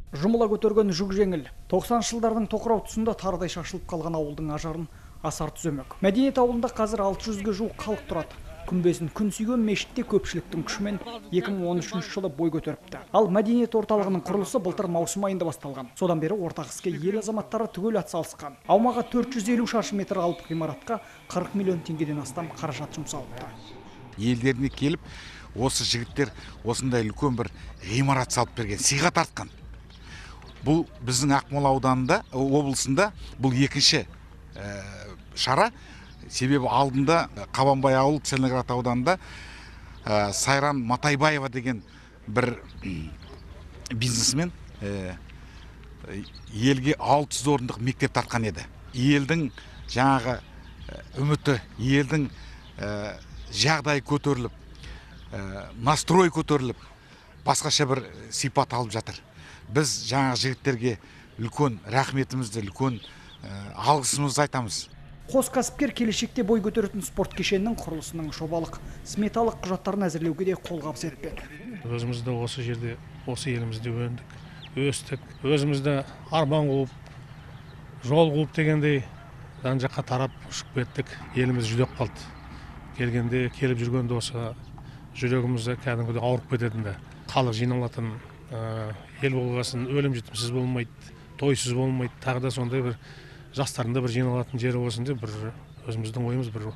Жұмыла көтерген жүк жеңіл. 90 жылдардың тоқырау тұсында тарыдай шашылып қалған ауылдың ажарын асар түземек. Мәдениет ауылында қазір 600-ге жуық халық тұрады. Күнбесін күн сүйген мешітте көпшіліктің күшімен 2013 жылы бой көтеріпті. Ал мәдениет орталығының құрылысы былтыр маусым айында басталған. Содан бері ортақ іске ел азаматтары түгел атсалысқан. Аумағы 450 шаршы метр алып ғимаратқа 40 миллион теңгеден астам қаражат жұмсалыпты. Елдеріне келіп, осы жігіттер осындай үлкен бір ғимарат салып берген, сыйға тартқан. Бұл біздің Ақмола ауданында, облысында бұл екінші шара. Себебі алдында Қабанбай ауыл Целиноград ауданында Сайран Матайбаева деген бір бизнесмен елге 600 орындық мектеп тартқан еді. Елдің жаңағы үміті, елдің жағдай көтеріліп, настрой көтеріліп, басқаша бір сипат алып жатыр. Біз жаңа жігіттерге үлкен рахметімізді, үлкен алғысымызды айтамыз. Қос кәсіпкер келешекте бой көтеретін спорт кешенінің құрылысының жобалық сметалық құжаттарын әзірлеуге де қолғабыс етпек. Өзімізді осы жерде, осы елімізде өндік, өстік. Өзімізді арман қуып, жол қуып дегендей жан жаққа тарап ұшып кеттік. Еліміз жүдеп қалды. Келгенде, келіп жүргенде осы жүрегімізді кәдімгідей ауырып кететінді. Халық жиналатын ел болғасын өлім жітімсіз болмайды, тойсыз болмайды. Тағы да сондай бір жастарында бір жиналатын жері болсын деп бір өзіміздің ойымыз бір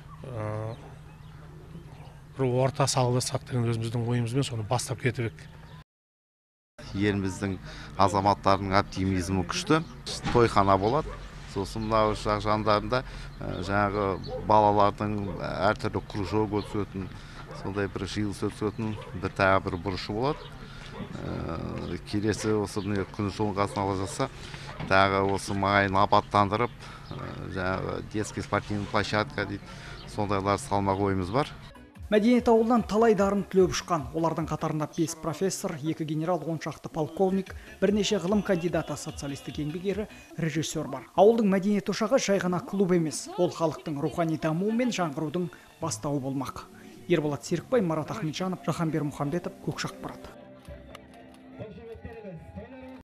орта салғыласақ деген өзіміздің ойымызбен соны бастап кетіп ек. Еліміздің азаматтарының оптимизмі күшті, тойхана болады. Сосын мынау жақ жандарында жаңағы балалардың әртүрлі кружок өтетін, сондай бір жиылыс өтетін бір тағы бір бұрышы болады. Келесі осы күн соңғасын ала жатса, тағы осы маңайын абаттандырып, жаңағы детский спортивный площадка дейді, сондайлар салмақ ойымыз бар. Мәдениет ауылынан талай дарын түлеп ұшқан. Олардың қатарында 5 профессор, 2 генерал, 10 шақты полковник, бірнеше ғылым кандидаты, социалистік еңбек ері, режиссер бар. Ауылдың мәдениет ошағы жай ғана клуб емес. Ол халықтың рухани дамуы мен жаңғырудың бастауы болмақ. Ерболат Серікбай, Марат Ахметжанов, Жахангер Мұхамбетов, Көкшақпарат.